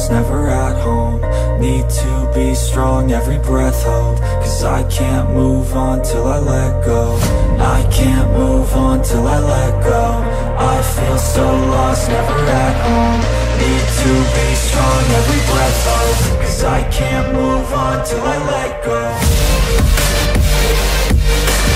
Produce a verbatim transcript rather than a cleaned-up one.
lost, never at home. Need to be strong, every breath hold. Cause I can't move on till I let go. I can't move on till I let go. I feel so lost, never at home. Need to be strong, every breath hold. Cause I can't move on till I let go.